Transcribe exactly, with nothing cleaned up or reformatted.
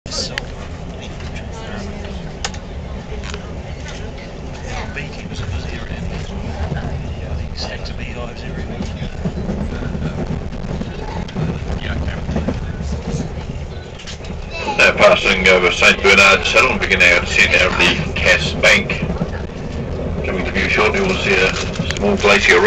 So, yeah, beekeepers are busy around here. Yeah, I think stacks of beehives everywhere. Now passing over Saint Bernard Saddle and beginning our descent out of the Cass Bank. Coming to view shortly, we'll see a small glacier